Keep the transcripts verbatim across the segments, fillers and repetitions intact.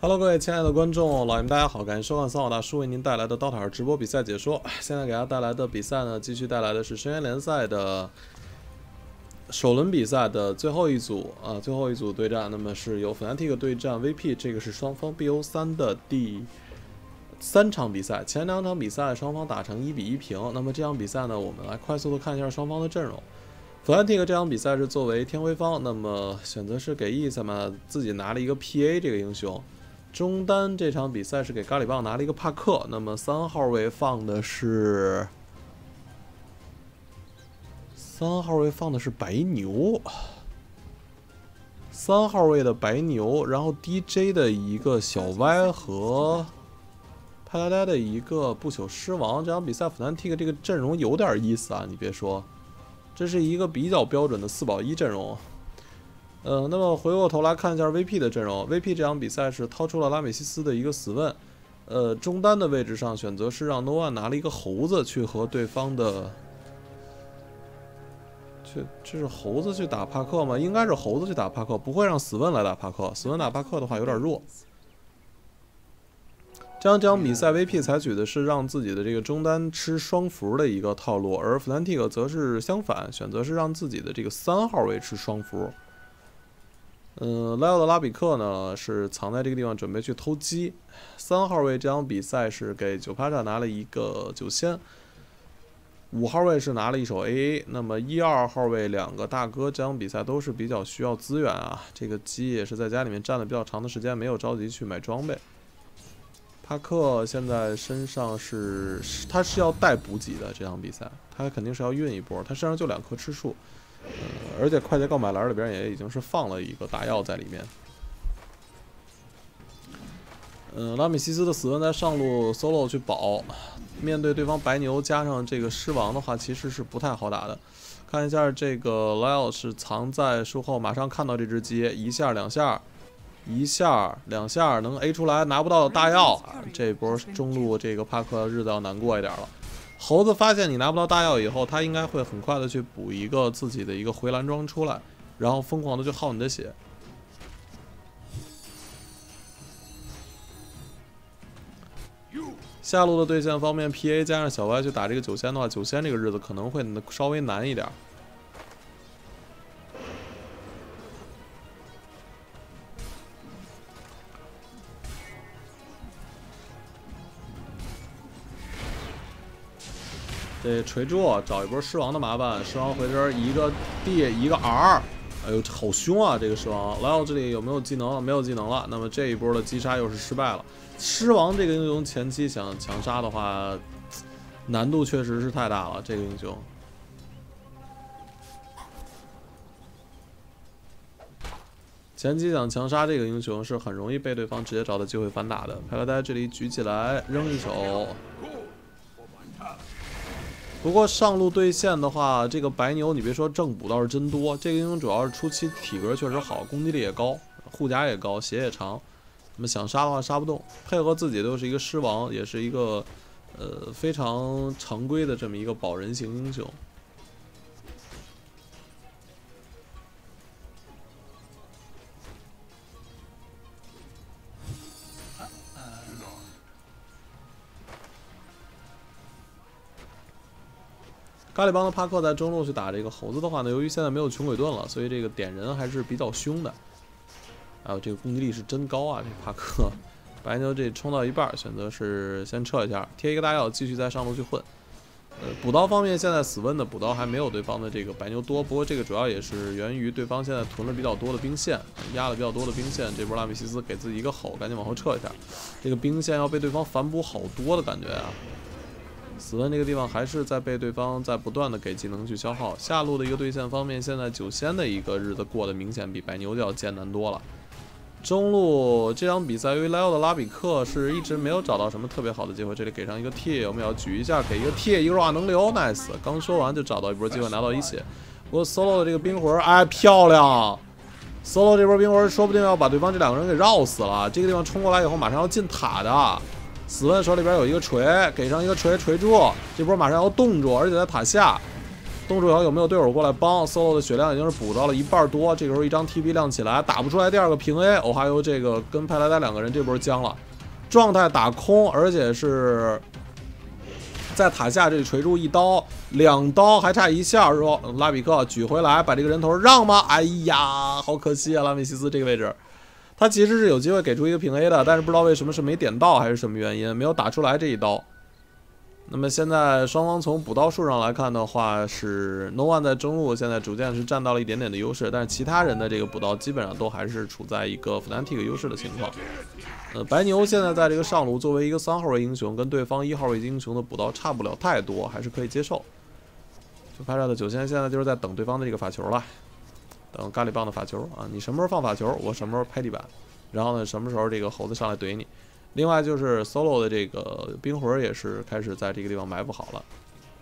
Hello， 各位亲爱的观众，老爷们大家好，感谢收看三好大叔为您带来的 DOTA 二直播比赛解说。现在给大家带来的比赛呢，继续带来的是深渊联赛的首轮比赛的最后一组啊，最后一组对战，那么是由 Fnatic 对战 V P， 这个是双方 B O 三的第三场比赛，前两场比赛双方打成一比一平。那么这场比赛呢，我们来快速的看一下双方的阵容。Fnatic 这场比赛是作为天辉方，那么选择是给 E S M 自己拿了一个 P A 这个英雄。中单这场比赛是给咖喱棒拿了一个帕克，那么三号位放的是三号位放的是白牛，三号位的白牛，然后 D J 的一个小歪和派拉呆的一个不朽狮王。这场比赛 Fnatic 这个阵容有点意思啊，你别说，这是一个比较标准的四保一阵容。呃，那么回过头来看一下 V P 的阵容 ，V P 这场比赛是掏出了拉美西斯的一个死问，呃，中单的位置上选择是让 No One 拿了一个猴子去和对方的，去这是猴子去打帕克吗？应该是猴子去打帕克，不会让死问来打帕克，死问打帕克的话有点弱。这样这场比赛 V P 采取的是让自己的这个中单吃双符的一个套路，而 Fnatic 则是相反，选择是让自己的这个三号位吃双符。嗯，莱奥的拉比克呢是藏在这个地方准备去偷鸡。三号位这场比赛是给九帕扎拿了一个九仙，五号位是拿了一手 A A。那么一二号位两个大哥这场比赛都是比较需要资源啊，这个鸡也是在家里面站了比较长的时间，没有着急去买装备。帕克现在身上是他是要带补给的，这场比赛他肯定是要运一波，他身上就两棵吃树。呃，而且快捷购买栏里边也已经是放了一个大药在里面。嗯、呃，拉米西斯的死问在上路 solo 去保，面对对方白牛加上这个狮王的话，其实是不太好打的。看一下这个莱奥是藏在树后，马上看到这只鸡，一下两下，一下两下能 A 出来，拿不到大药，这波中路这个帕克日子要难过一点了。猴子发现你拿不到大药以后，他应该会很快的去补一个自己的一个回蓝装出来，然后疯狂的去耗你的血。下路的对线方面 ，P A 加上小歪去打这个九仙的话，九仙这个日子可能会稍微难一点。这锤柱找一波狮王的麻烦，狮王回身一个 D 一个 R， 哎呦好凶啊！这个狮王莱奥这里有没有技能？没有技能了。那么这一波的击杀又是失败了。狮王这个英雄前期想强杀的话，难度确实是太大了。这个英雄前期想强杀这个英雄是很容易被对方直接找到机会反打的。派拉呆这里举起来扔一手。不过上路对线的话，这个白牛你别说正补倒是真多。这个英雄主要是初期体格确实好，攻击力也高，护甲也高，血也长。那么想杀的话杀不动，配合自己都是一个狮王，也是一个呃非常常规的这么一个保人型英雄。咖喱帮的帕克在中路去打这个猴子的话呢，由于现在没有穷鬼盾了，所以这个点人还是比较凶的。还有这个攻击力是真高啊！这帕克，白牛这冲到一半，选择是先撤一下，贴一个大药，继续在上路去混。呃，补刀方面，现在死温的补刀还没有对方的这个白牛多，不过这个主要也是源于对方现在囤了比较多的兵线，压了比较多的兵线。这波拉米西斯给自己一个吼，赶紧往后撤一下，这个兵线要被对方反补好多的感觉啊！死温这个地方还是在被对方在不断的给技能去消耗。下路的一个对线方面，现在九仙的一个日子过得明显比白牛就要艰难多了。中路这场比赛，由于莱奥的拉比克是一直没有找到什么特别好的机会，这里给上一个 T， 我们要举一下，给一个 T， 一个弱化能流 ，nice。刚说完就找到一波机会拿到一血。不过 solo 的这个冰魂，哎，漂亮 ！solo 这波冰魂说不定要把对方这两个人给绕死了。这个地方冲过来以后，马上要进塔的。死问手里边有一个锤，给上一个锤锤住，这波马上要冻住，而且在塔下。 动手以后有没有队友过来帮 ？solo 的血量已经是补到了一半多，这个时候一张 T P 亮起来，打不出来第二个平 A， 哦，还有这个跟派莱达两个人这波僵了，状态打空，而且是在塔下这里锤出一刀，两刀还差一下，说拉比克举回来，把这个人头让吗？哎呀，好可惜啊，拉美西斯这个位置。 他其实是有机会给出一个平 A 的，但是不知道为什么是没点到还是什么原因，没有打出来这一刀。那么现在双方从补刀数上来看的话，是 No One 在中路现在逐渐是占到了一点点的优势，但是其他人的这个补刀基本上都还是处在一个 Fnatic 优势的情况。呃，白牛现在在这个上路作为一个三号位英雄，跟对方一号位英雄的补刀差不了太多，还是可以接受。就拍照的九仙现在就是在等对方的这个法球了。 等咖喱棒的法球啊，你什么时候放法球，我什么时候拍地板，然后呢，什么时候这个猴子上来怼你。另外就是 solo 的这个冰魂也是开始在这个地方埋伏好了。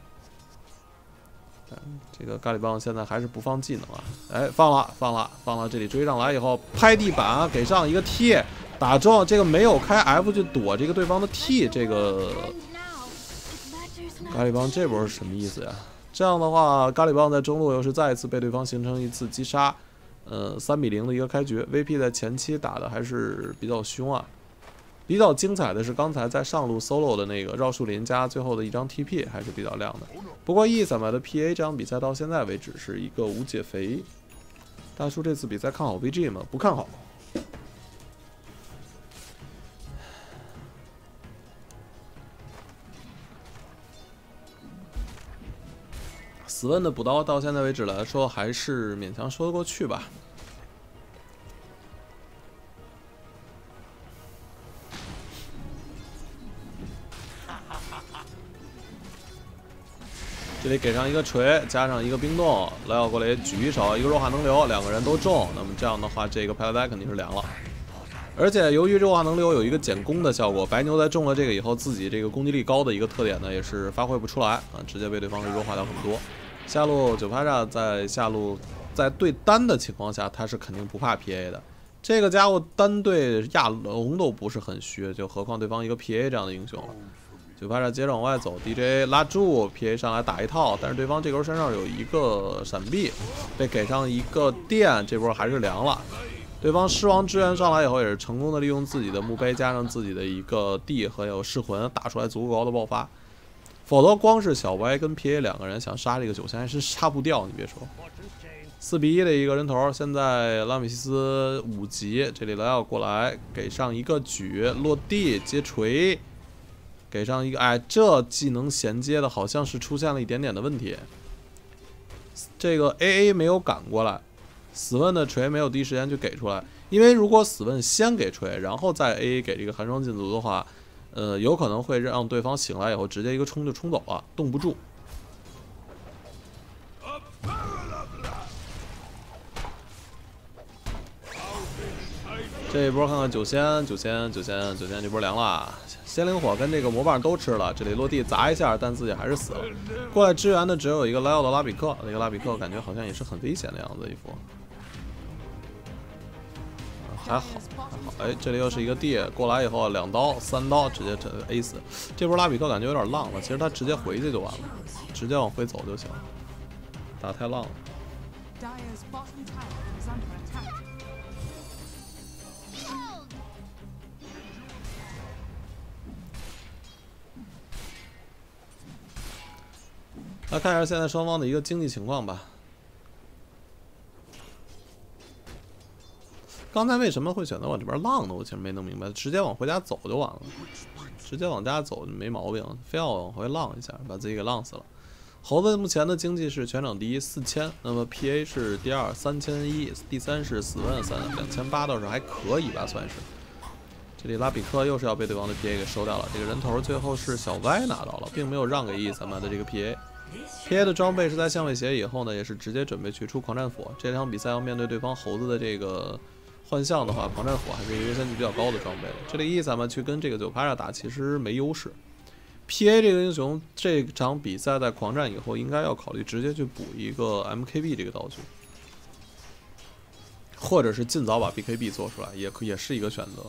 这个咖喱棒现在还是不放技能啊，哎，放了，放了，放了，这里追上来以后拍地板，给上一个 T， 打中这个没有开 F 去躲这个对方的 T， 这个咖喱棒这波是什么意思呀？ 这样的话，咖喱棒在中路又是再一次被对方形成一次击杀，呃，三比零的一个开局。V P 在前期打的还是比较凶啊，比较精彩的是刚才在上路 solo 的那个绕树林加最后的一张 T P 还是比较亮的。不过 E 三百的 P A 这场比赛到现在为止是一个无解肥。大叔这次比赛看好 V G 吗？不看好。 死问的补刀到现在为止来说，还是勉强说得过去吧。这里给上一个锤，加上一个冰冻，莱奥过来举一手，一个弱化能流，两个人都中。那么这样的话，这个派拉戴肯定是凉了。而且由于弱化能流有一个减攻的效果，白牛在中了这个以后，自己这个攻击力高的一个特点呢，也是发挥不出来啊，直接被对方是弱化掉很多。 下路九帕扎在下路在对单的情况下，他是肯定不怕 P A 的。这个家伙单对亚龙都不是很虚，就何况对方一个 P A 这样的英雄了。九帕扎接着往外走 ，D J 拉住 P A 上来打一套，但是对方这波身上有一个闪避，被给上一个电，这波还是凉了。对方狮王支援上来以后，也是成功的利用自己的墓碑加上自己的一个 D 和有噬魂，打出来足够高的爆发。 否则，光是小歪跟 P A 两个人想杀这个九仙还是杀不掉。你别说，四比一的一个人头。现在拉美西斯五级，这里莱奥过来给上一个举落地接锤，给上一个哎，这技能衔接的好像是出现了一点点的问题。这个 A A 没有赶过来，死问的锤没有第一时间就给出来。因为如果死问先给锤，然后再 A A 给这个寒霜禁足的话。 呃，有可能会让对方醒来以后直接一个冲就冲走了，冻不住。这一波看看九仙，九仙，九仙，九仙这波凉了。仙灵火跟这个魔棒都吃了，这里落地砸一下，但自己还是死了。过来支援的只有一个莱奥的拉比克，那个拉比克感觉好像也是很危险的样子一副。 还好，还好，哎，这里又是一个 D 过来以后，两刀、三刀直接 A 死。这波拉比克感觉有点浪了，其实他直接回去就完了，直接往回走就行。打太浪了。来看一下现在双方的一个经济情况吧。 刚才为什么会选择往这边浪呢？我其实没弄明白，直接往回家走就完了，直接往家走就没毛病，非要往回浪一下，把自己给浪死了。猴子目前的经济是全场第一四千，那么 P A 是第二三千一，第三是死问三两千八，倒是还可以吧，算是。这里拉比克又是要被对方的 P A 给收掉了，这个人头最后是小歪拿到了，并没有让给 E 三百的这个 P A。P A 的装备是在相位鞋以后呢，也是直接准备取出狂战斧。这场比赛要面对对方猴子的这个。 幻象的话，狂战斧还是一个优先级比较高的装备。这里 E 咱们去跟这个九帕扎打，其实没优势。P A 这个英雄这场比赛在狂战以后，应该要考虑直接去补一个 M K B 这个道具，或者是尽早把 B K B 做出来，也可也是一个选择。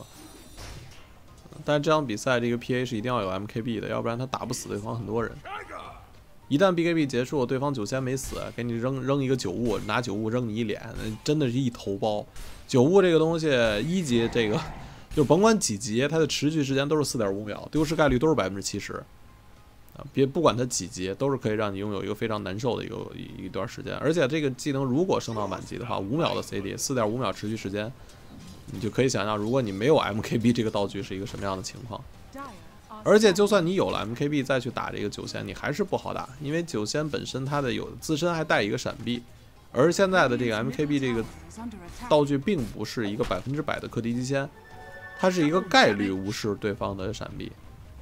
但是这场比赛这个 P A 是一定要有 M K B 的，要不然他打不死对方很多人。 一旦 B K B 结束，对方九仙没死，给你扔扔一个九物，拿九物扔你一脸，真的是一头包。九物这个东西，一级这个就甭管几级，它的持续时间都是 四点五秒，丢失概率都是 百分之七十。啊，别不管它几级，都是可以让你拥有一个非常难受的一个一段时间。而且这个技能如果升到满级的话，五秒的 C D， 四点五秒持续时间，你就可以想象，如果你没有 M K B 这个道具是一个什么样的情况。而且就算你有了 M K B 再去打这个九仙，你还是不好打，因为九仙本身它的有自身还带一个闪避，而现在的这个 M K B 这个道具并不是一个百分之百的克敌击仙，它是一个概率无视对方的闪避。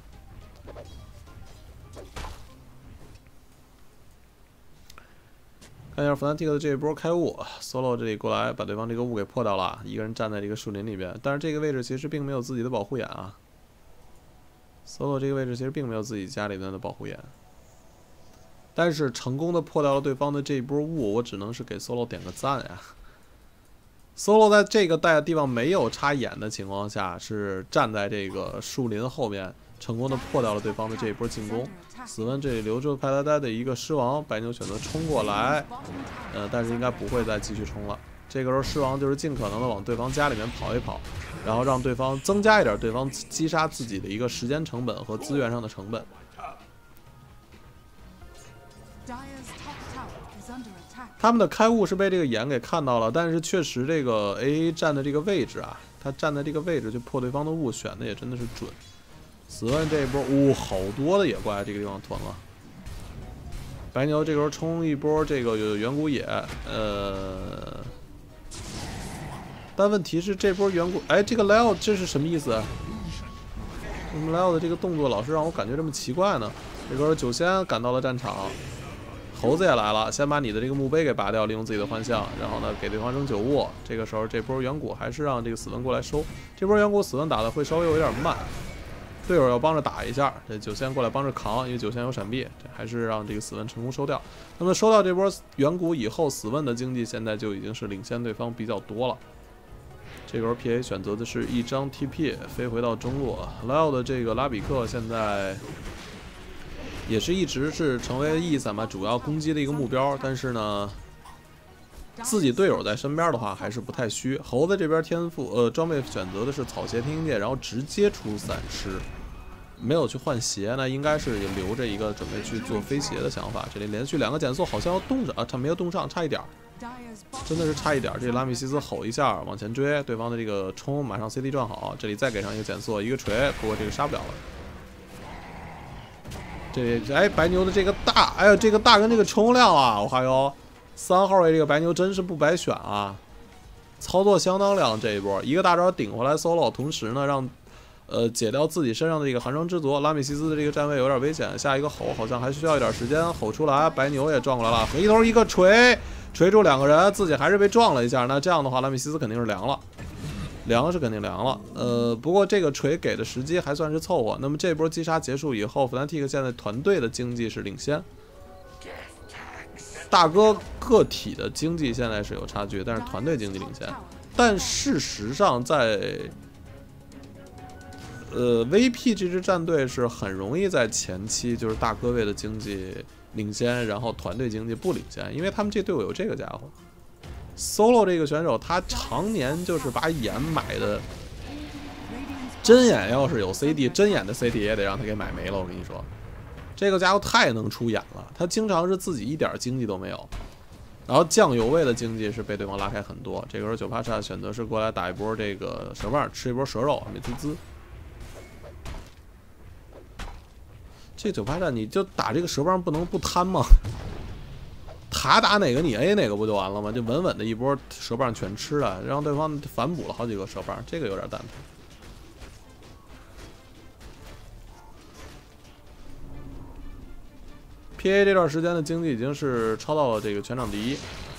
看一下 Fnatic 的这一波开雾 ，Solo 这里过来把对方这个雾给破掉了，一个人站在这个树林里边，但是这个位置其实并没有自己的保护眼啊。Solo 这个位置其实并没有自己家里面的保护眼，但是成功的破掉了对方的这一波雾，我只能是给 Solo 点个赞呀。Solo 在这个带地方没有插眼的情况下，是站在这个树林后面，成功的破掉了对方的这一波进攻。死问这里留住派拉呆的一个狮王，白牛选择冲过来，呃，但是应该不会再继续冲了。这个时候狮王就是尽可能的往对方家里面跑一跑，然后让对方增加一点对方击杀自己的一个时间成本和资源上的成本。他们的开雾是被这个眼给看到了，但是确实这个 A A 站的这个位置啊，他站在这个位置去破对方的雾，选的也真的是准。死问这一波，呜、哦，好多的野怪这个地方囤了。白牛这个时候冲一波这个远古野，呃，但问题是这波远古，哎，这个 Leo 这是什么意思？为什么 Leo 的这个动作老是让我感觉这么奇怪呢？这个时候九仙赶到了战场，猴子也来了，先把你的这个墓碑给拔掉，利用自己的幻象，然后呢给对方扔九物。这个时候这波远古还是让这个死问过来收，这波远古死问打的会稍微有点慢。队友要帮着打一下，这九仙过来帮着扛，因为九仙有闪避，这还是让这个死问成功收掉。那么收到这波远古以后，死问的经济现在就已经是领先对方比较多了。这个时候 P A 选择的是一张 T P 飞回到中路 ，Leo 的这个拉比克现在也是一直是成为 E 三吧主要攻击的一个目标，但是呢，自己队友在身边的话还是不太虚。猴子这边天赋呃装备选择的是草鞋天鹰剑，然后直接出散尸，没有去换鞋，那应该是留着一个准备去做飞鞋的想法。这里连续两个减速好像要动着啊，他没有动上，差一点，真的是差一点。这拉米西斯吼一下往前追，对方的这个冲马上 C D 转好，这里再给上一个减速一个锤，不过这个杀不了了。这哎白牛的这个大，哎呦这个大跟这个冲量啊，我还有三号位这个白牛真是不白选啊，操作相当亮。这一波一个大招顶回来 solo， 同时呢让呃解掉自己身上的这个寒霜之族。拉米西斯的这个站位有点危险，下一个吼好像还需要一点时间，吼出来白牛也撞过来了，回头一个锤锤住两个人，自己还是被撞了一下。那这样的话拉米西斯肯定是凉了。凉是肯定凉了，呃，不过这个锤给的时机还算是凑合。那么这波击杀结束以后 ，Fnatic 现在团队的经济是领先，大哥个体的经济现在是有差距，但是团队经济领先。但事实上在，呃 V P 这支战队是很容易在前期就是大哥位的经济领先，然后团队经济不领先，因为他们这队伍有这个家伙。Solo 这个选手，他常年就是把眼买的，针眼要是有 C D， 针眼的 C D 也得让他给买没了。我跟你说，这个家伙太能出眼了，他经常是自己一点经济都没有，然后酱油位的经济是被对方拉开很多。这个时候九帕叉选择是过来打一波这个蛇棒，吃一波蛇肉，美滋滋。这九帕叉你就打这个蛇棒不能不贪吗？他打哪个你 A 哪个不就完了吗？就稳稳的一波蛇棒全吃了，让对方反补了好几个蛇棒，这个有点蛋疼。P A 这段时间的经济已经是超到了这个全场第一。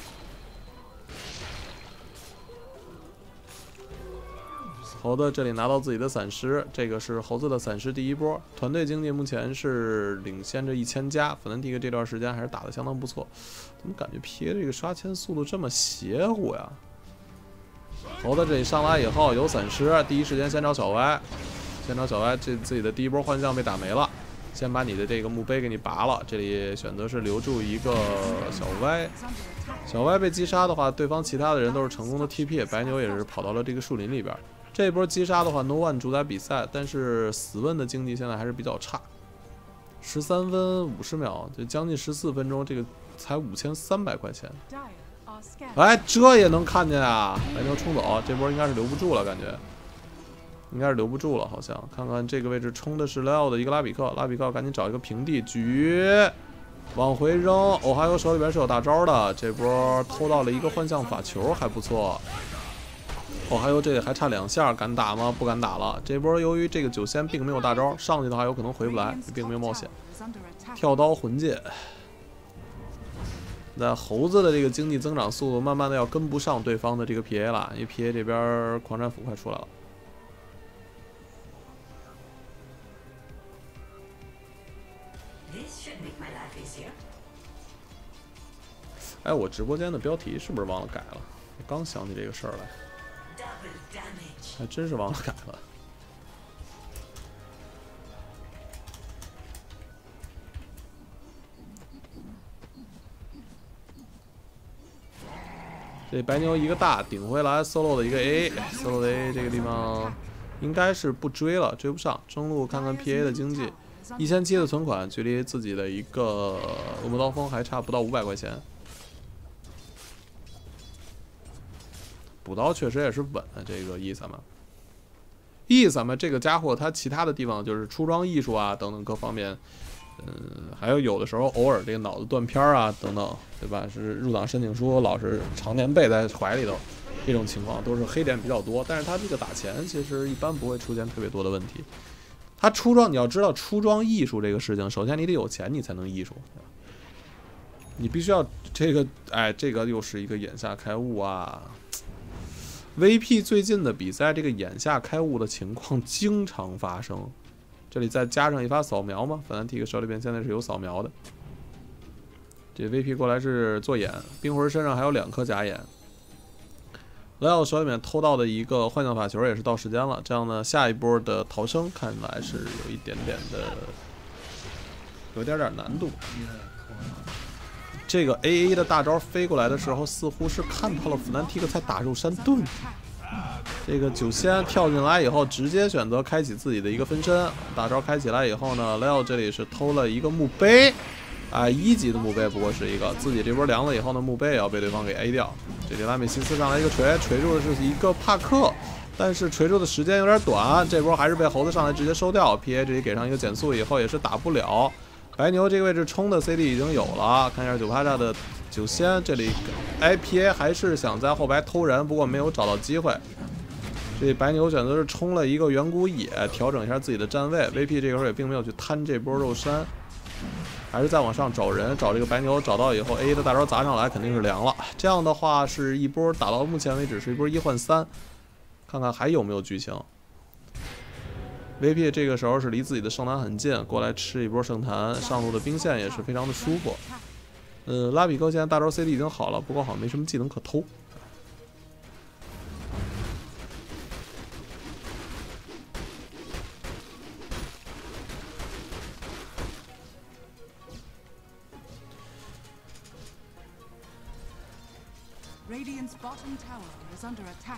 猴子这里拿到自己的散尸，这个是猴子的散尸第一波。团队经济目前是领先着一千加，Fnatic这段时间还是打得相当不错。怎么感觉 P A 这个刷签速度这么邪乎呀？猴子这里上来以后有散尸，第一时间先找小歪，先找小歪，这自己的第一波幻象被打没了。 先把你的这个墓碑给你拔了。这里选择是留住一个小歪，小歪被击杀的话，对方其他的人都是成功的 T P， 白牛也是跑到了这个树林里边。这一波击杀的话 ，No One 主宰比赛，但是死问的经济现在还是比较差。十三分五十秒，就将近十四分钟，这个才五千三百块钱。哎，这也能看见啊！白牛冲走，这波应该是留不住了，感觉应该是留不住了，好像。看看这个位置冲的是莱奥的一个拉比克，拉比克赶紧找一个平地举，往回扔。哦，还有手里边是有大招的，这波偷到了一个幻象法球，还不错。哦，还有这里还差两下，敢打吗？不敢打了。这波由于这个九仙并没有大招，上去的话有可能回不来，并没有冒险。跳刀魂戒。那猴子的这个经济增长速度慢慢的要跟不上对方的这个 P A 了，因为 P A 这边狂战斧快出来了。哎，我直播间的标题是不是忘了改了？我刚想起这个事儿来，还真是忘了改了。这白牛一个大顶回来 ，solo 的一个 A，solo 的 A 这个地方应该是不追了，追不上。中路看看 P A 的经济，一千七的存款，距离自己的一个恶魔刀锋还差不到五百块钱。补刀确实也是稳的，这个伊萨玛。伊萨玛这个家伙，他其他的地方就是出装艺术啊等等各方面。嗯，还有有的时候偶尔这个脑子断片啊等等，对吧？是入党申请书老是常年背在怀里头，这种情况都是黑点比较多。但是他这个打钱其实一般不会出现特别多的问题。他出装，你要知道出装艺术这个事情，首先你得有钱，你才能艺术。你必须要这个，哎，这个又是一个眼下开悟啊。V P 最近的比赛，这个眼下开悟的情况经常发生。这里再加上一发扫描嘛，反正 T 手里边现在是有扫描的。这 V P 过来是做眼，冰魂身上还有两颗假眼。莱奥手里面偷到的一个幻象法球也是到时间了，这样呢，下一波的逃生看来是有一点点的，有点点难度。这个 A A 的大招飞过来的时候，似乎是看到了弗兰提克才打肉山盾。这个九仙跳进来以后，直接选择开启自己的一个分身。大招开起来以后呢，莱奥这里是偷了一个墓碑，啊，一级的墓碑不过是一个，自己这波凉了以后呢，墓碑也要被对方给 A 掉。这里拉美西斯上来一个锤，锤住的是一个帕克，但是锤住的时间有点短，这波还是被猴子上来直接收掉。P A 这里给上一个减速以后也是打不了。白牛这个位置冲的 C D 已经有了，看一下九帕扎的九仙这里，哎 P A 还是想在后排偷人，不过没有找到机会。这白牛选择是冲了一个远古野，调整一下自己的站位。V P 这个时候也并没有去摊这波肉山，还是在往上找人，找这个白牛，找到以后 A 的大招砸上来肯定是凉了。这样的话是一波打到目前为止是一波一换三，看看还有没有剧情。V P 这个时候是离自己的圣坛很近，过来吃一波圣坛，上路的兵线也是非常的舒服。呃，拉比克现在大招 C D 已经好了，不过好像没什么技能可偷。 Radiant's bottom tower is under attack.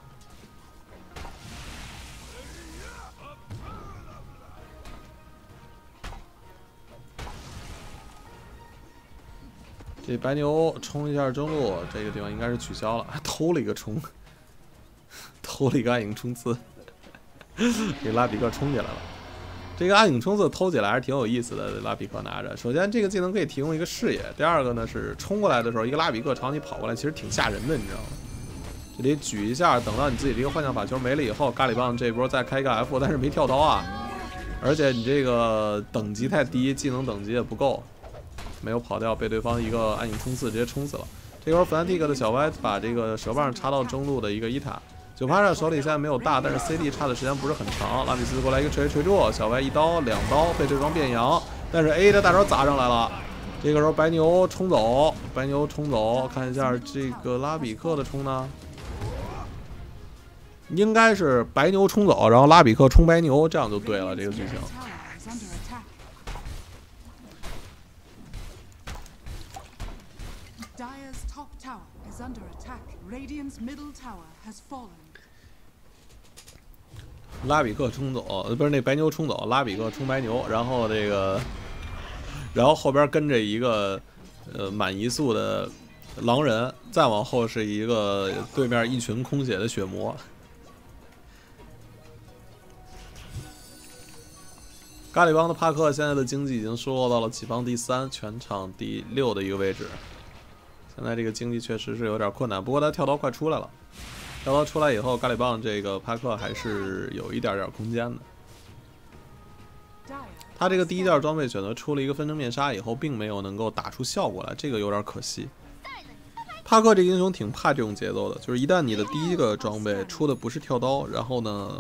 这白牛冲一下中路，这个地方应该是取消了，偷了一个冲，偷了一个暗影冲刺，给拉比克冲起来了。这个暗影冲刺偷起来还是挺有意思的，拉比克拿着。首先这个技能可以提供一个视野，第二个呢是冲过来的时候，一个拉比克朝你跑过来，其实挺吓人的，你知道吗？这里举一下，等到你自己这个幻象法球没了以后，咖喱棒这一波再开一个 F， 但是没跳刀啊，而且你这个等级太低，技能等级也不够，没有跑掉，被对方一个暗影冲刺直接冲死了。这会儿弗兰蒂克的小歪把这个蛇棒插到中路的一个伊塔。九帕扎手里现在没有大，但是 C D 差的时间不是很长。拉米斯过来一个锤锤住，小歪一刀两刀被对方变阳，但是 A 的大招砸上来了。这个时候白牛冲走，白牛冲走，看一下这个拉比克的冲呢，应该是白牛冲走，然后拉比克冲白牛，这样就对了。这个剧情。 is under attack. Radiant's middle tower has fallen. 拉比克冲走，呃，不是那白牛冲走，拉比克冲白牛，然后这个，然后后边跟着一个呃满移速的狼人，再往后是一个对面一群空血的血魔。咖喱帮的帕克现在的经济已经收落到了己方第三，全场第六的一个位置。现在这个经济确实是有点困难，不过他跳刀快出来了。跳刀出来以后，咖喱棒这个帕克还是有一点点空间的。他这个第一件装备选择出了一个分身面纱以后，并没有能够打出效果来，这个有点可惜。帕克这个英雄挺怕这种节奏的，就是一旦你的第一个装备出的不是跳刀，然后呢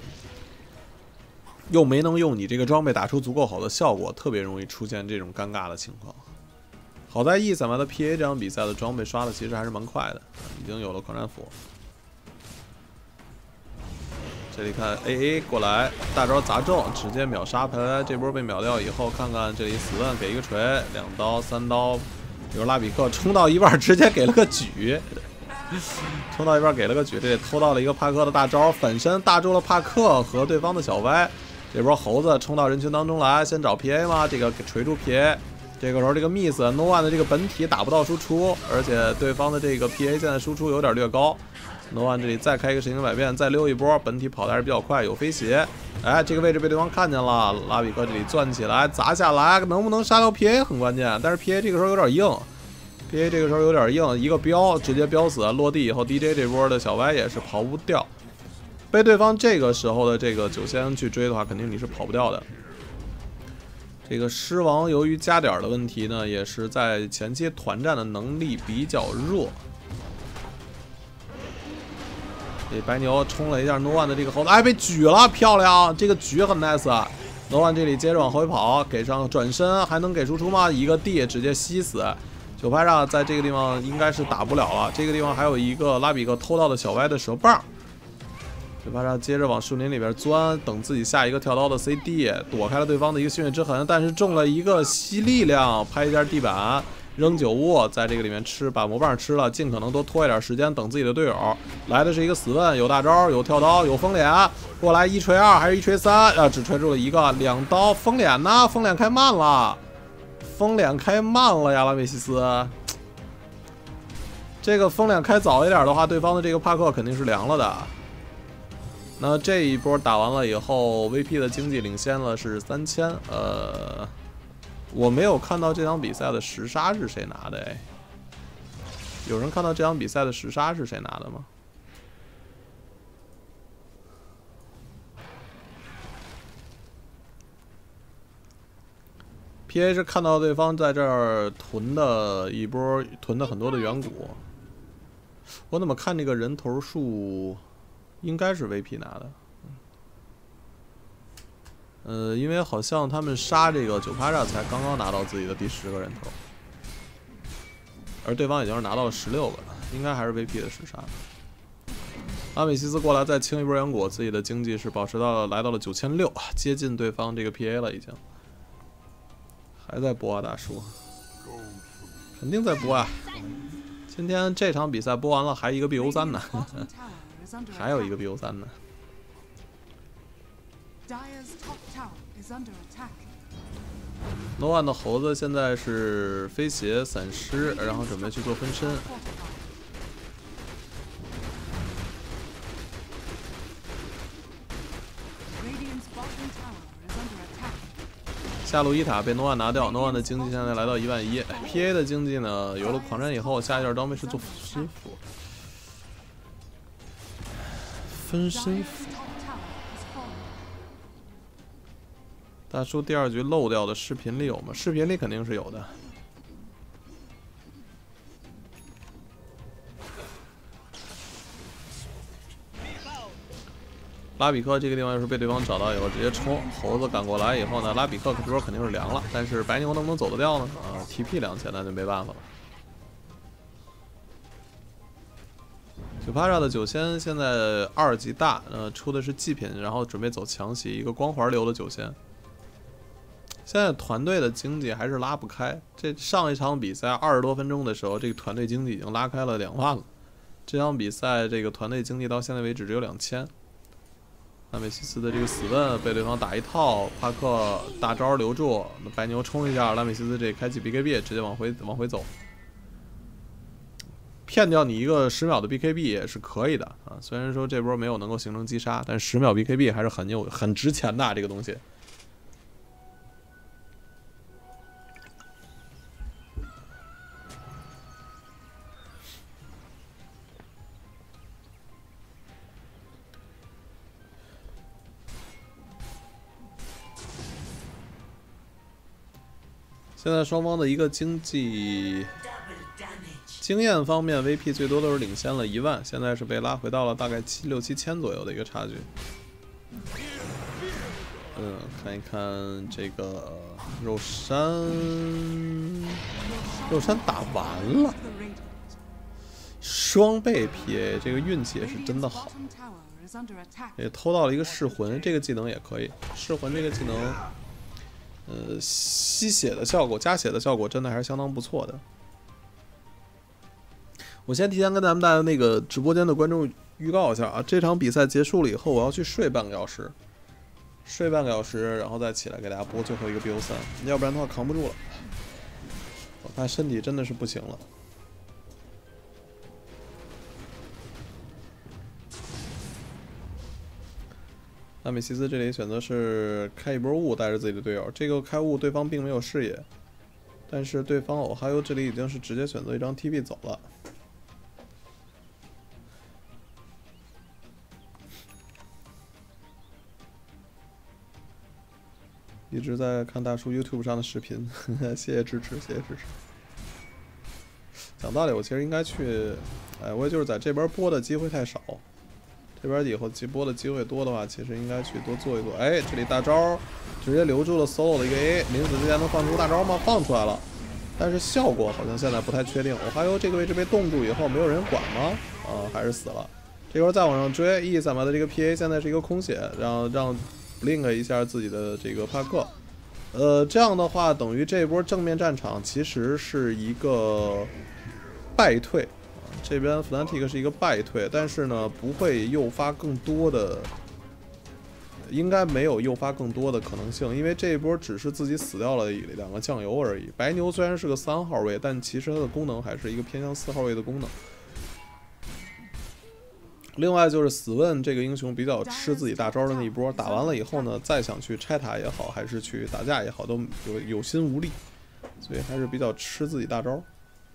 又没能用你这个装备打出足够好的效果，特别容易出现这种尴尬的情况。好在 E 三 的 P A 这场比赛的装备刷的其实还是蛮快的，已经有了狂战斧。这里看 A A 过来，大招砸中，直接秒杀佩莱。这波被秒掉以后，看看这里死问给一个锤，两刀三刀，比如拉比克冲到一半直接给了个举，冲到一半给了个举，这里偷到了一个帕克的大招，反身大中了帕克和对方的小歪。这波猴子冲到人群当中来，先找 P A 吗？这个给锤住 P A。这个时候这个 Miss No One 的这个本体打不到输出，而且对方的这个 P A 现在输出有点略高。No One 这里再开一个神行百变，再溜一波，本体跑的还是比较快，有飞鞋。哎，这个位置被对方看见了，拉比克这里钻起来砸下来，能不能杀掉 P A 很关键，但是 P A 这个时候有点硬 ，P A 这个时候有点硬，一个飙直接飙死，落地以后 D J 这波的小歪也是跑不掉，被对方这个时候的这个九仙去追的话，肯定你是跑不掉的。这个狮王由于加点的问题呢，也是在前期团战的能力比较弱。这白牛冲了一下 No One 的这个猴子，哎，被举了，漂亮！这个举很 nice。No One 这里接着往回跑，给上转身，还能给输出吗？一个 D 直接吸死。九拍上在这个地方应该是打不了了。这个地方还有一个拉比克偷到的小歪的蛇棒。九拍上接着往树林里边钻，等自己下一个跳刀的 C D， 躲开了对方的一个血之痕，但是中了一个吸力量，拍一下地板。扔酒窝，在这个里面吃，把魔棒吃了，尽可能多拖一点时间，等自己的队友来的是一个死问，有大招，有跳刀，有封脸，过来一锤二还是一锤三啊？只锤住了一个，两刀封脸呢？封脸开慢了，封脸开慢了呀，拉美西斯。这个封脸开早一点的话，对方的这个帕克肯定是凉了的。那这一波打完了以后 ，V P 的经济领先了是三千，呃。我没有看到这场比赛的十杀是谁拿的哎，有人看到这场比赛的十杀是谁拿的吗？P A 是看到对方在这儿囤的一波，囤的很多的远古。我怎么看这个人头数，应该是 V P 拿的。呃，因为好像他们杀这个九帕扎才刚刚拿到自己的第十个人头，而对方已经是拿到了十六个，应该还是 V P 的十杀。阿美西斯过来再清一波远古，自己的经济是保持到了来到了九千六，接近对方这个 P A 了，已经。还在播啊，大叔，肯定在播啊！今天这场比赛播完了，还一个 B O 三呢，还有一个 B O 三呢。No One 的猴子现在是飞鞋散失，然后准备去做分身。下路一塔被 No One 拿掉 ，No One 的经济现在来到一万一 ，P A 的经济呢，有了狂战以后，下一件装备是做分身斧。分身斧。大叔第二局漏掉的视频里有吗？视频里肯定是有的。拉比克这个地方要是被对方找到以后，直接冲猴子赶过来以后呢，拉比克这波肯定是凉了，但是白牛能不能走得掉呢？啊 ，T P 两千那就没办法了。九帕扎的九仙现在二级大，呃，出的是祭品，然后准备走强袭，一个光环流的九仙。 现在团队的经济还是拉不开。这上一场比赛二十多分钟的时候，这个团队经济已经拉开了两万了。这场比赛这个团队经济到现在为止只有两千。纳美西斯的这个死问被对方打一套，帕克大招留住，白牛冲一下，拉美西斯这开启 B K B 直接往回往回走，骗掉你一个十秒的 B K B 也是可以的啊。虽然说这波没有能够形成击杀，但十秒 B K B 还是很有很值钱的、啊、这个东西。现在双方的一个经济经验方面 ，V P 最多都是领先了一万，现在是被拉回到了大概七六七千左右的一个差距。嗯，看一看这个肉山，肉山打完了，双倍 P A， 这个运气也是真的好，也偷到了一个噬魂，这个技能也可以，噬魂这个技能。呃，吸血的效果、加血的效果真的还是相当不错的。我先提前跟咱们大家那个直播间的观众预告一下啊，这场比赛结束了以后，我要去睡半个小时，睡半个小时，然后再起来给大家播最后一个 B O 三，要不然的话扛不住了。我看身体真的是不行了。纳美西斯这里选择是开一波雾，带着自己的队友。这个开雾对方并没有视野，但是对方哦哈尤这里已经是直接选择一张 T B 走了。一直在看大叔 YouTube 上的视频，谢谢支持，谢谢支持。讲道理，我其实应该去，哎，我也就是在这边播的机会太少。这边以后直播的机会多的话，其实应该去多做一做。哎，这里大招直接留住了 solo 的一个 A， 临死之前能放出大招吗？放出来了，但是效果好像现在不太确定。我还有这个位置被冻住以后，没有人管吗？啊，还是死了。这会儿再往上追 ，E 萨玛的这个 P A 现在是一个空血，让让 blink 一下自己的这个帕克。呃，这样的话等于这波正面战场其实是一个败退。这边 Fnatic 是一个败退，但是呢，不会诱发更多的，应该没有诱发更多的可能性，因为这一波只是自己死掉了两个酱油而已。白牛虽然是个三号位，但其实它的功能还是一个偏向四号位的功能。另外就是死问这个英雄比较吃自己大招的那一波，打完了以后呢，再想去拆塔也好，还是去打架也好，都有有心无力，所以还是比较吃自己大招。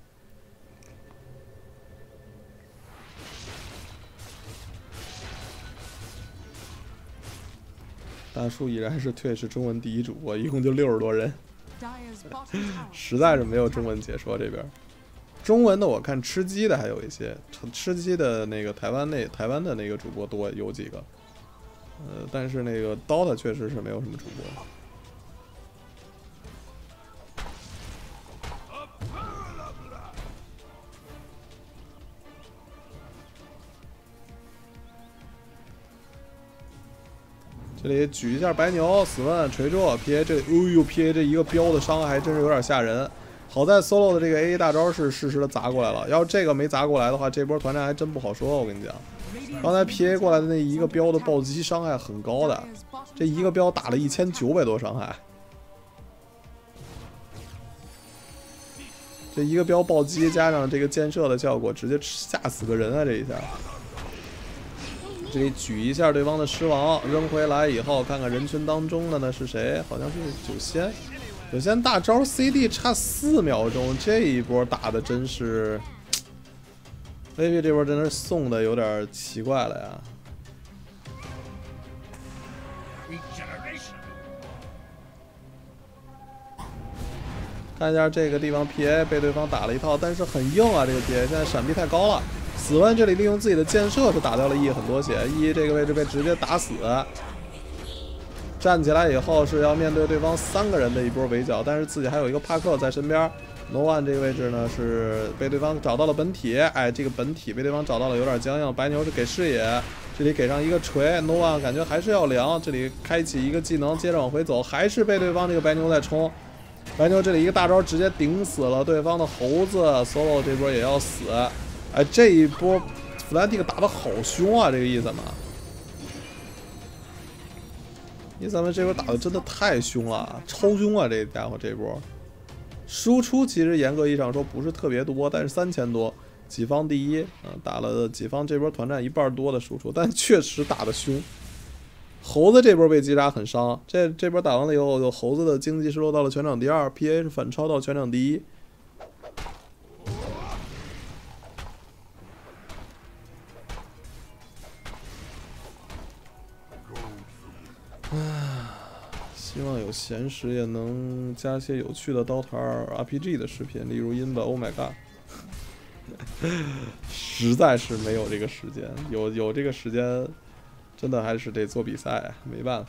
大叔依然是Twitch中文第一主播，一共就六十多人，实在是没有中文解说这边。中文的我看吃鸡的还有一些，吃鸡的那个台湾那台湾的那个主播多有几个，呃，但是那个 Dota 确实是没有什么主播。这里举一下白牛，死问锤住 P A 这，哎呦 P A 这一个标的伤害真是有点吓人。好在 solo 的这个 A A 大招是适时的砸过来了，要是这个没砸过来的话，这波团战还真不好说。我跟你讲，刚才 P A 过来的那一个标的暴击伤害很高的，这一个标打了一千九百多伤害，这一个标暴击加上这个箭射的效果，直接吓死个人啊！这一下。这里举一下对方的狮王，扔回来以后，看看人群当中的呢是谁？好像是九仙。九仙大招 C D 差四秒钟，这一波打的真是 ，V P 这波真是送的有点奇怪了呀。看一下这个地方 P A 被对方打了一套，但是很硬啊，这个 P A 现在闪避太高了。死问这里利用自己的箭射是打掉了 E 很多血 ，E 这个位置被直接打死。站起来以后是要面对对方三个人的一波围剿，但是自己还有一个帕克在身边。No One 这个位置呢是被对方找到了本体，哎，这个本体被对方找到了有点僵硬。白牛是给视野，直这里给上一个锤 ，nova 感觉还是要凉。这里开启一个技能，接着往回走，还是被对方这个白牛在冲。白牛这里一个大招直接顶死了对方的猴子 ，solo 这波也要死。哎，这一波弗兰蒂克打得好凶啊！这个伊森们，伊森们这波打的真的太凶了，超凶啊！这家伙这波输出其实严格意义上说不是特别多，但是三千多。 己方第一，嗯、呃，打了己方这波团战一半多的输出，但确实打得凶。猴子这波被击杀很伤，这这波打完了以后，猴子的经济是落到了全场第二 ，P A 是反超到全场第一。唉，希望有闲时也能加些有趣的刀塔 R P G 的视频，例如 In 吧 ，Oh my god。 实在是没有这个时间，有有这个时间，真的还是得做比赛啊，没办法。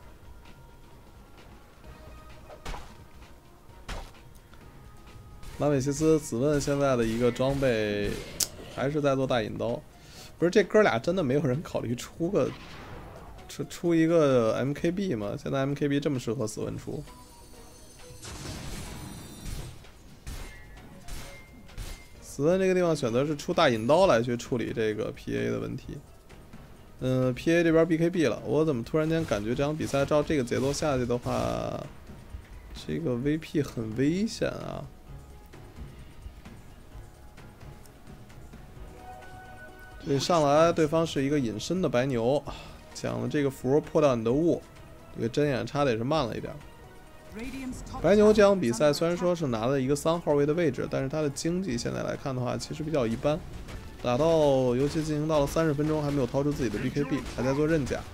拉美西斯子问现在的一个装备，还是在做大引刀，不是这哥俩真的没有人考虑出个出出一个 M K B 吗？现在 M K B 这么适合子问出。 子问这个地方选择是出大引刀来去处理这个 P A 的问题。嗯 ，P A 这边 B K B 了，我怎么突然间感觉这场比赛照这个节奏下去的话，这个 V P 很危险啊！这上来对方是一个隐身的白牛，抢了这个符破掉你的雾，这个针眼插的也是慢了一点。 白牛这场比赛虽然说是拿了一个三号位的位置，但是他的经济现在来看的话，其实比较一般。打到游戏进行到了三十分钟，还没有掏出自己的 B K B， 还在做刃甲。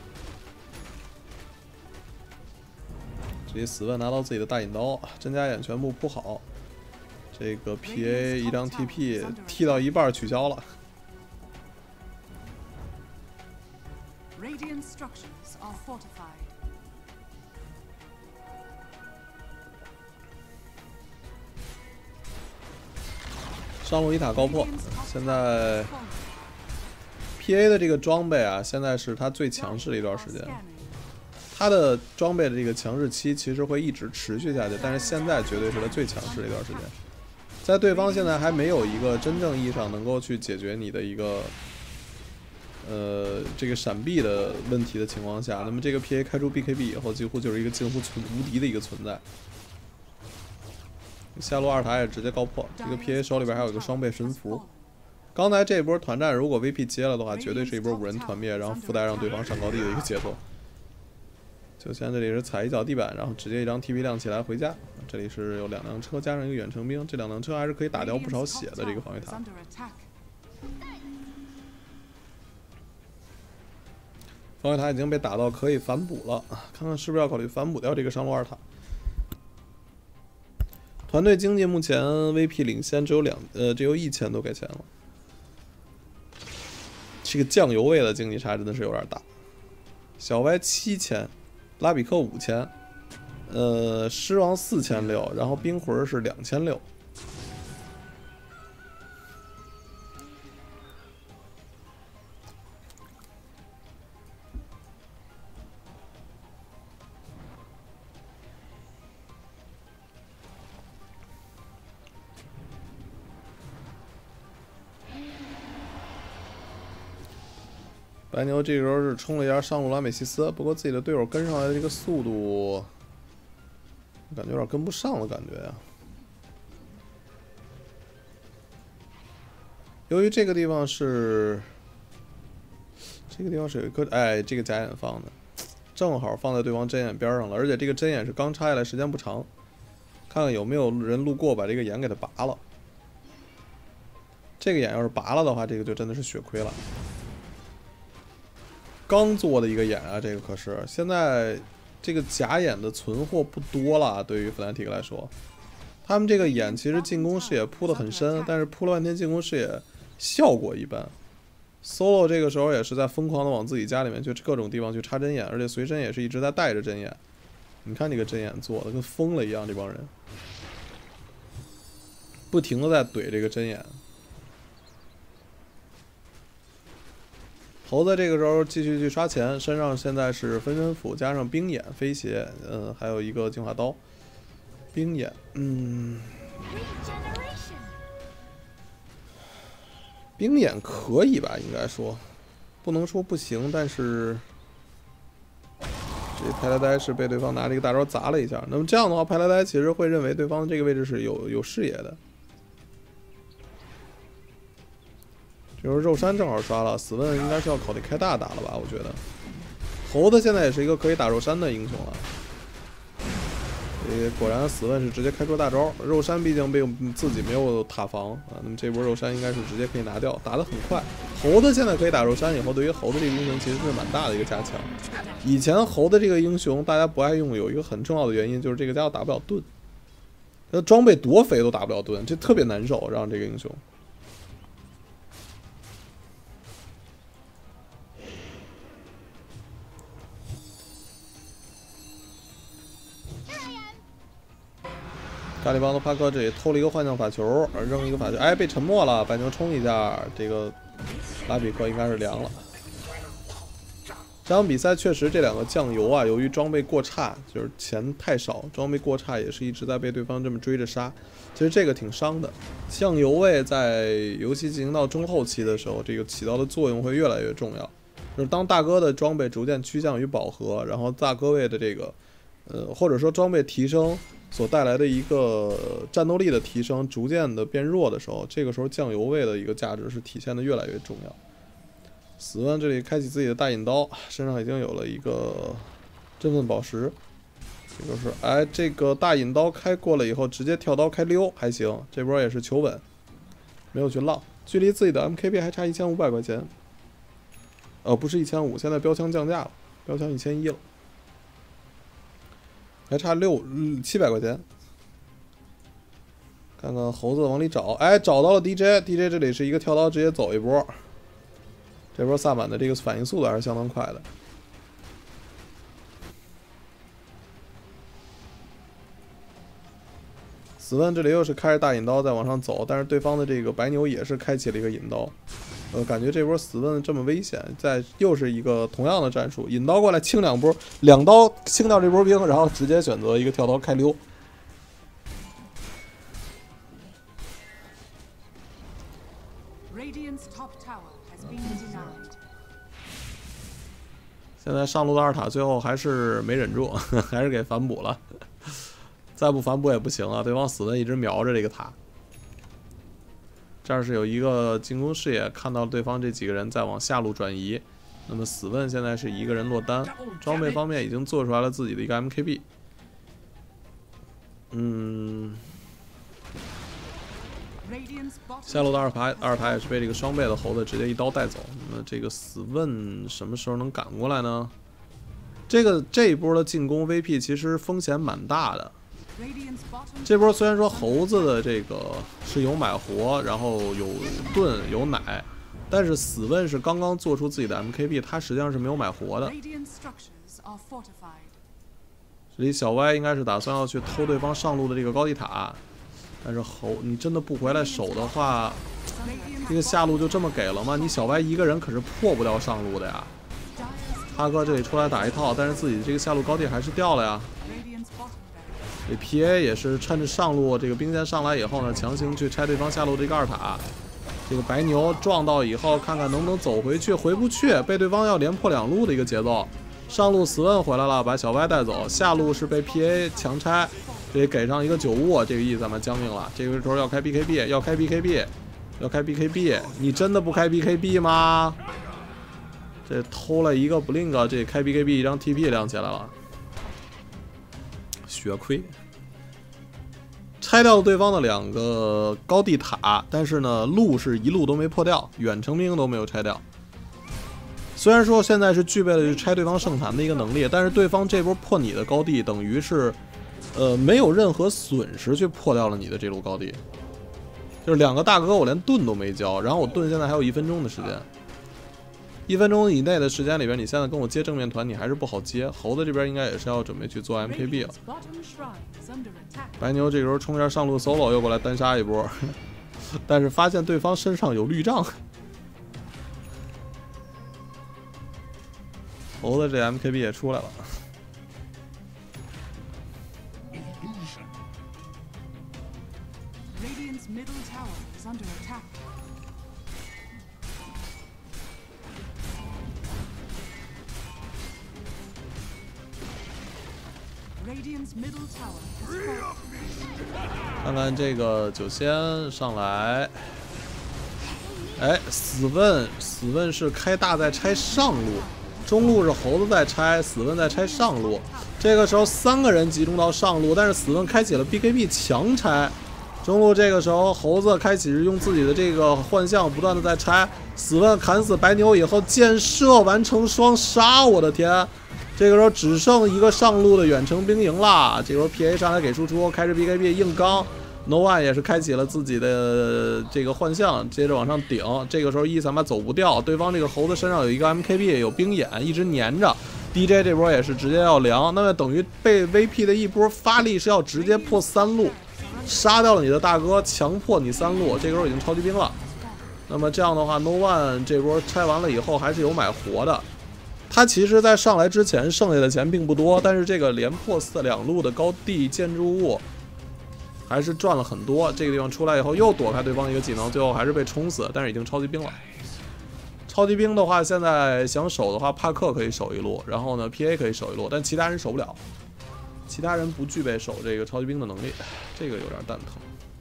这里死问拿到自己的大引刀，真假眼全部铺好。这个 P A 一张 T P 踢到一半取消了。 上路一塔高破，现在 P A 的这个装备啊，现在是他最强势的一段时间。他的装备的这个强势期其实会一直持续下去，但是现在绝对是他最强势的一段时间。在对方现在还没有一个真正意义上能够去解决你的一个呃这个闪避的问题的情况下，那么这个 P A 开出 B K B 以后，几乎就是一个近乎存无敌的一个存在。 下路二塔也直接高破，这个 P A 手里边还有一个双倍神符。刚才这波团战，如果 V P 接了的话，绝对是一波五人团灭，然后附带让对方上高地的一个节奏。就现在这里是踩一脚地板，然后直接一张 T P 亮起来回家。这里是有两辆车加上一个远程兵，这两辆车还是可以打掉不少血的这个防御塔。防御塔已经被打到可以反补了，看看是不是要考虑反补掉这个上路二塔。 团队经济目前 V P 领先，只有两呃，只有一千多块钱了。这个酱油味的经济差真的是有点大。小歪七千，拉比克五千，呃，狮王四千六，然后冰魂是两千六。白牛这时候是冲了一下上路拉美西斯，不过自己的队友跟上来的这个速度，感觉有点跟不上了感觉呀、啊。由于这个地方是，这个地方是有一颗，哎，这个假眼放的，正好放在对方针眼边上了，而且这个针眼是刚插下来，时间不长，看看有没有人路过把这个眼给它拔了。这个眼要是拔了的话，这个就真的是血亏了。 刚做的一个眼啊，这个可是现在这个假眼的存货不多了。对于弗兰提克来说，他们这个眼其实进攻视野铺得很深，但是铺了半天进攻视野效果一般。solo 这个时候也是在疯狂的往自己家里面去各种地方去插针眼，而且随身也是一直在带着针眼。你看这个针眼做的跟疯了一样，这帮人不停的在怼这个针眼。 猴子这个时候继续去刷钱，身上现在是分身斧加上冰眼飞鞋，嗯，还有一个净化刀。冰眼，嗯，冰眼可以吧？应该说，不能说不行，但是这派拉呆是被对方拿这个大招砸了一下。那么这样的话，派拉呆其实会认为对方这个位置是有有视野的。这时候肉山正好刷了，死问应该是要考虑开大打了吧？我觉得，猴子现在也是一个可以打肉山的英雄了。这果然死问是直接开出大招，肉山毕竟被自己没有塔防啊，那么这波肉山应该是直接可以拿掉，打得很快。猴子现在可以打肉山以后，对于猴子这个英雄其实是蛮大的一个加强。以前猴子这个英雄大家不爱用，有一个很重要的原因就是这个家伙打不了盾，他装备多肥都打不了盾，这特别难受，让这个英雄。咖喱帮的帕克这里偷了一个幻象法球，扔一个法球，哎，被沉默了。白牛冲一下，这个拉比克应该是凉了。这场比赛确实这两个酱油啊，由于装备过差，就是钱太少，装备过差也是一直在被对方这么追着杀。其实这个挺伤的。酱油位在游戏进行到中后期的时候，这个起到的作用会越来越重要。就是当大哥的装备逐渐趋向于饱和，然后大哥位的这个，呃，或者说装备提升所带来的一个战斗力的提升逐渐的变弱的时候，这个时候酱油位的一个价值是体现的越来越重要。死问这里开启自己的大引刀，身上已经有了一个振奋宝石，这就是哎，这个大引刀开过了以后，直接跳刀开溜还行，这波也是求稳，没有去浪，距离自己的 M K B 还差一千五百块钱，呃，不是一千五，现在标枪降价了，标枪一千一了。还差六七百块钱，看看猴子往里找，哎，找到了 D J，D J 这里是一个跳刀，直接走一波。这波萨满的这个反应速度还是相当快的。死问这里又是开着大引刀在往上走，但是对方的这个白牛也是开启了一个引刀。呃，感觉这波死问这么危险，在又是一个同样的战术，引刀过来清两波，两刀清掉这波兵，然后直接选择一个跳刀开溜。现在上路的二塔最后还是没忍住，还是给反补了。再不反补也不行啊，对方死问一直瞄着这个塔。这儿是有一个进攻视野，看到对方这几个人在往下路转移。那么死问现在是一个人落单，装备方面已经做出来了自己的一个 M K B。嗯，下路的二塔二塔也是被这个双倍的猴子直接一刀带走。那么这个死问什么时候能赶过来呢？这个这一波的进攻 V P 其实风险蛮大的。这波虽然说猴子的这个是有买活，然后有盾有奶，但是死问是刚刚做出自己的 M K B， 他实际上是没有买活的。这里小歪应该是打算要去偷对方上路的这个高地塔，但是猴你真的不回来守的话，这个下路就这么给了吗？你小歪一个人可是破不掉上路的呀。哈哥这里出来打一套，但是自己这个下路高地还是掉了呀。这 P A 也是趁着上路这个兵线上来以后呢，强行去拆对方下路这个二塔。这个白牛撞到以后，看看能不能走回去，回不去，被对方要连破两路的一个节奏。上路死问回来了，把小歪带走；下路是被 P A 强拆，这里给上一个九五，这个意思咱们僵硬了。这个时候要开 B K B， 要开 B K B， 要开 B K B， 你真的不开 B K B 吗？这偷了一个 blink， 这开 B K B 一张 T P 亮起来了。血亏，拆掉了对方的两个高地塔，但是呢，路是一路都没破掉，远程兵都没有拆掉。虽然说现在是具备了去拆对方圣坛的一个能力，但是对方这波破你的高地，等于是，呃，没有任何损失去破掉了你的这路高地。就是两个大哥，我连盾都没交，然后我盾现在还有一分钟的时间。一分钟以内的时间里边，你现在跟我接正面团，你还是不好接。猴子这边应该也是要准备去做 M K B 了。白牛这个时候冲一下上路 solo， 又过来单杀一波，但是发现对方身上有绿杖。 猴子这 M K B 也出来了。 Radiant's middle tower is under attack. Radiant's middle tower has fallen. 看看这个九仙上来，哎，死问死问是开大在拆上路，中路是猴子在拆，死问在拆上路。这个时候三个人集中到上路，但是死问开启了 B K B 强拆。中路这个时候猴子开启是用自己的这个幻象不断的在拆，死问砍死白牛以后箭射完成双杀，我的天！这个时候只剩一个上路的远程兵营了。这个时候 P A 上来给输出，开着 B K B 硬刚 ，No One 也是开启了自己的这个幻象，接着往上顶。这个时候伊萨玛走不掉，对方这个猴子身上有一个 M K B， 有冰眼，一直粘着。D J 这波也是直接要凉，那么等于被 V P 的一波发力是要直接破三路，杀掉了你的大哥，强迫你三路。这个时候已经超级兵了。那么这样的话 ，No One 这波拆完了以后还是有买活的。他其实，在上来之前剩下的钱并不多，但是这个连破四两路的高地建筑物，还是赚了很多。这个地方出来以后，又躲开对方一个技能，最后还是被冲死，但是已经超级兵了。超级兵的话，现在想守的话，帕克可以守一路，然后呢 ，P A 可以守一路，但其他人守不了，其他人不具备守这个超级兵的能力，这个有点蛋疼。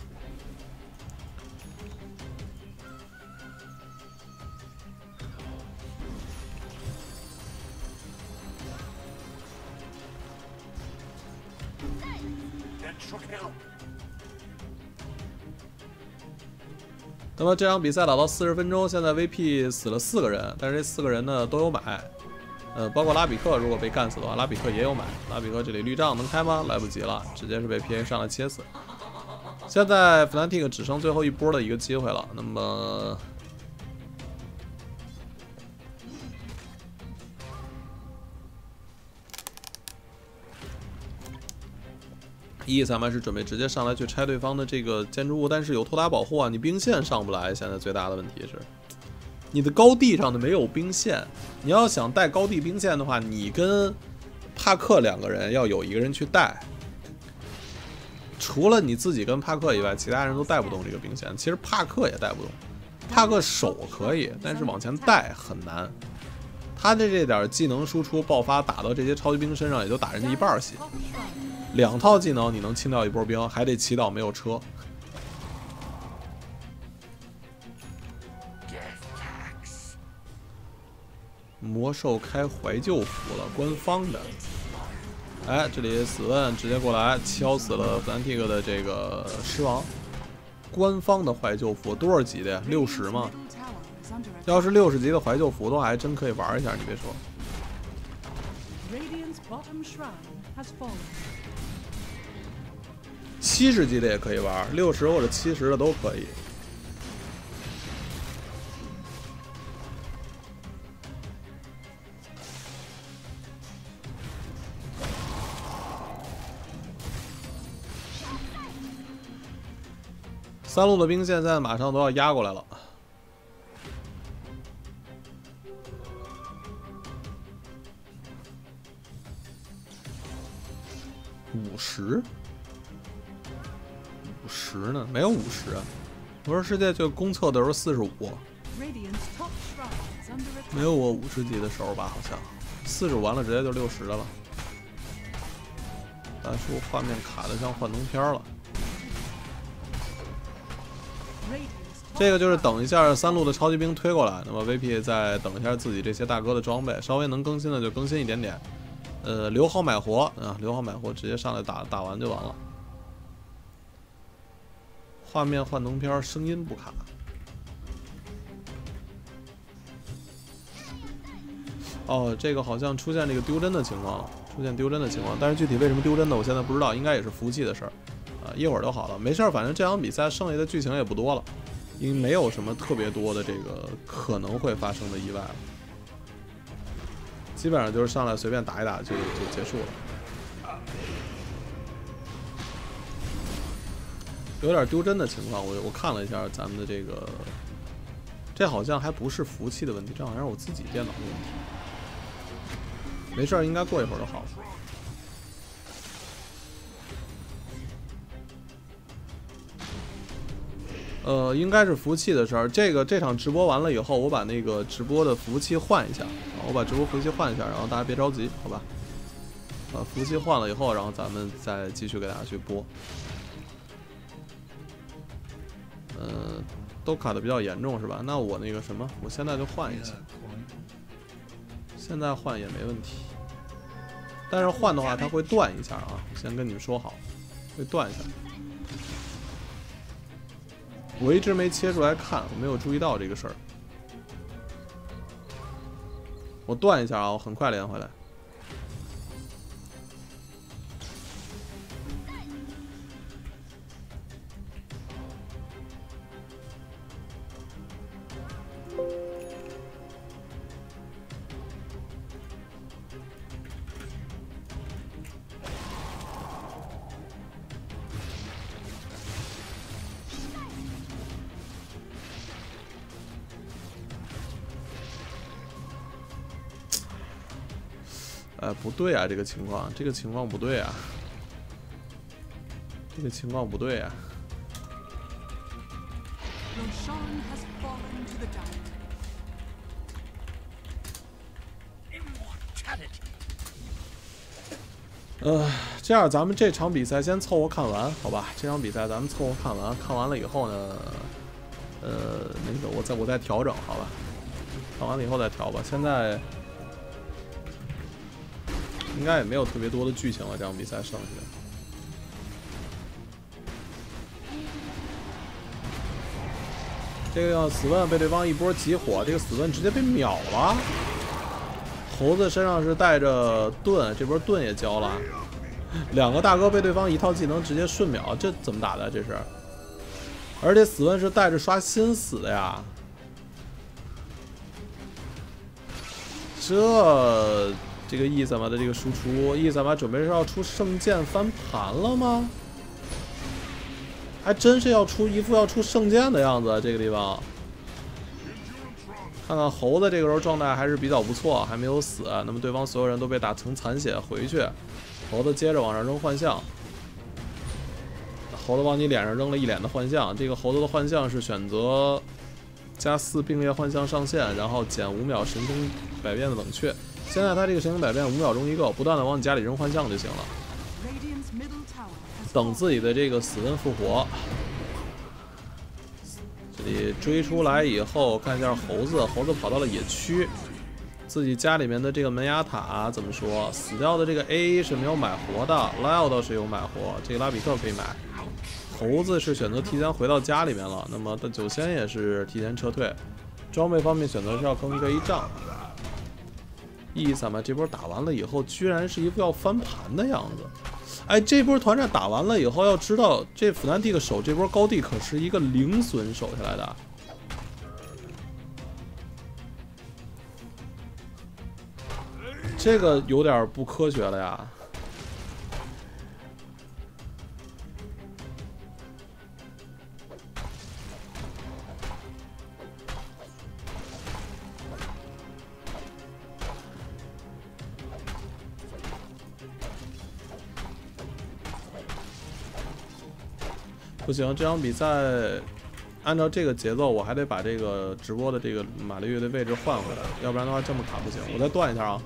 那么这场比赛打到四十分钟，现在 V P 死了四个人，但是这四个人呢都有买，呃，包括拉比克，如果被干死的话，拉比克也有买。拉比克这里绿杖能开吗？来不及了，直接是被 P A 上来切死。现在 Fnatic 只剩最后一波的一个机会了，那么。伊萨曼是准备直接上来去拆对方的这个建筑物，但是有托塔保护啊，你兵线上不来。现在最大的问题是，你的高地上的没有兵线。你要想带高地兵线的话，你跟帕克两个人要有一个人去带。除了你自己跟帕克以外，其他人都带不动这个兵线。其实帕克也带不动，帕克手可以，但是往前带很难。他的这点技能输出爆发打到这些超级兵身上，也就打人家一半血。两套技能你能清掉一波兵，还得祈祷没有车。魔兽开怀旧服了，官方的。哎，这里死问直接过来敲死了 Fnatic 的这个狮王。官方的怀旧服多少级的呀？六十吗？要是六十级的怀旧服的话，还真可以玩一下。你别说。七十级的也可以玩，六十或者七十的都可以。三路的兵线现在马上都要压过来了。五十。五十呢？没有五十啊！魔兽世界就公测的时候四十五，没有我五十级的时候吧？好像四十完了直接就六十的了。大叔画面卡的像幻灯片了。这个就是等一下三路的超级兵推过来，那么 V P 再等一下自己这些大哥的装备，稍微能更新的就更新一点点。呃，留好买活啊，留好买活，直接上来打，打完就完了。画面幻灯片，声音不卡。哦，这个好像出现这个丢帧的情况了，出现丢帧的情况，但是具体为什么丢帧的，我现在不知道，应该也是服务器的事儿，啊，一会儿就好了，没事儿，反正这场比赛剩下的剧情也不多了，因为没有什么特别多的这个可能会发生的意外了，基本上就是上来随便打一打就就结束了。有点丢帧的情况，我我看了一下咱们的这个，这好像还不是服务器的问题，这好像是我自己电脑的问题。 没事儿，应该过一会儿就好了。呃，应该是服务器的事儿。这个这场直播完了以后，我把那个直播的服务器换一下，我把直播服务器换一下，然后大家别着急，好吧？呃，服务器换了以后，然后咱们再继续给大家去播。呃，都卡的比较严重是吧？那我那个什么，我现在就换一下，现在换也没问题。但是换的话，它会断一下啊，先跟你们说好，会断一下。我一直没切出来看，我没有注意到这个事儿。我断一下啊，我很快连回来。呃，不对啊，这个情况，这个情况不对啊，这个情况不对啊。 Roshan has fallen to the dark. 呃，这样咱们这场比赛先凑合看完，好吧？这场比赛咱们凑合看完，看完了以后呢，呃，那个我再我再调整，好吧？看完了以后再调吧。现在应该也没有特别多的剧情了，这场比赛剩下的。这个死问被对方一波集火，这个死问直接被秒了。猴子身上是带着盾，这波盾也交了。两个大哥被对方一套技能直接瞬秒，这怎么打的？这是，而且死问是带着刷新死的呀。这这个伊萨玛的这个输出，伊萨玛准备是要出圣剑翻盘了吗？还真是要出一副要出圣剑的样子，这个地方。看看猴子这个时候状态还是比较不错，还没有死。那么对方所有人都被打成残血回去，猴子接着往上扔幻象。猴子往你脸上扔了一脸的幻象，这个猴子的幻象是选择加四并列幻象上限，然后减五秒神通百变的冷却。现在他这个神通百变五秒钟一个，不断的往你家里扔幻象就行了。等自己的这个死问复活。这里追出来以后，看一下猴子，猴子跑到了野区，自己家里面的这个门牙塔怎么说？死掉的这个 A 是没有买活的 ，Lyle 倒是有买活，这个拉比克可以买。猴子是选择提前回到家里面了，那么的九仙也是提前撤退。装备方面选择是要坑这一仗。伊萨玛这波打完了以后，居然是一副要翻盘的样子。哎，这波团战打完了以后，要知道这弗兰蒂克手这波高地可是一个零损守下来的，这个有点不科学了呀。不行，这场比赛按照这个节奏，我还得把这个直播的这个玛丽乐的位置换回来，要不然的话这么卡不行。我再断一下啊。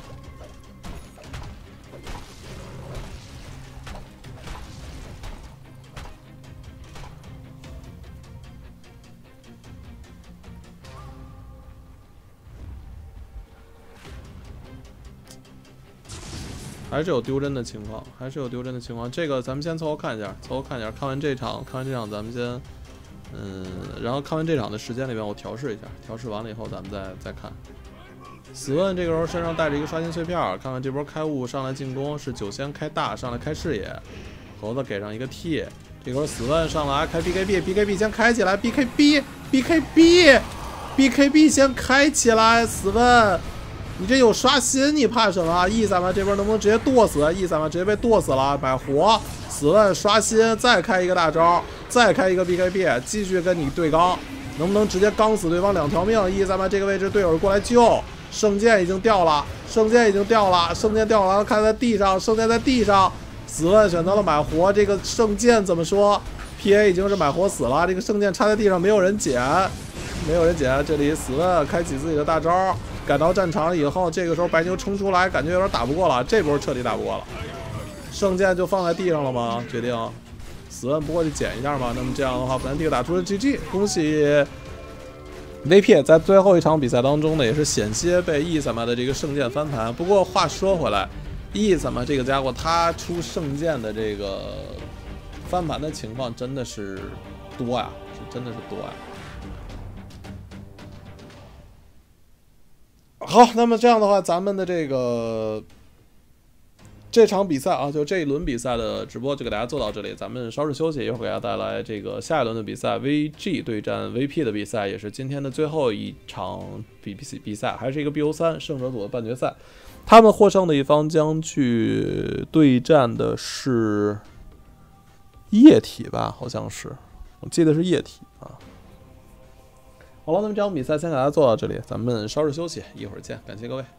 还是有丢帧的情况，还是有丢帧的情况。这个咱们先凑合看一下，凑合看一下。看完这场，看完这场，咱们先，嗯，然后看完这场的时间里边，我调试一下，调试完了以后，咱们再再看。死问这个时候身上带着一个刷新碎片，看看这波开悟上来进攻是九仙开大上来开视野，猴子给上一个 T， 这个时候死问上来开 B K B，B K B 先开起来 ，B K B，B K B，B K B 先开起来，死问。你这有刷新，你怕什么？伊萨玛这边能不能直接剁死？伊萨玛直接被剁死了，买活。死问刷新，再开一个大招，再开一个 B K B， 继续跟你对刚，能不能直接刚死对方两条命？伊萨玛这个位置队友过来救， 圣剑已经掉了，圣剑已经掉了，圣剑掉了，看在地上，圣剑在地上，死问选择了买活，这个圣剑怎么说 ？P A 已经是买活死了，这个圣剑插在地上，没有人捡，没有人捡。这里死问开启自己的大招，赶到战场以后，这个时候白牛冲出来，感觉有点打不过了，这波彻底打不过了。圣剑就放在地上了吗？决定死问不过去捡一下嘛。那么这样的话，弗兰蒂克打出了 G G， 恭喜。V P 在最后一场比赛当中呢，也是险些被伊萨玛的这个圣剑翻盘。不过话说回来，伊萨玛这个家伙他出圣剑的这个翻盘的情况真的是多呀，是真的是多呀。好，那么这样的话，咱们的这个这场比赛啊，就这一轮比赛的直播就给大家做到这里，咱们稍事休息，一会儿给大家带来这个下一轮的比赛 ，V G 对战 V P 的比赛，也是今天的最后一场比比比赛，还是一个 B O 三胜者组的半决赛。他们获胜的一方将去对战的是液体吧，好像是，我记得是液体啊。好了，那么这场比赛先给大家做到这里，咱们稍事休息，一会儿见，感谢各位。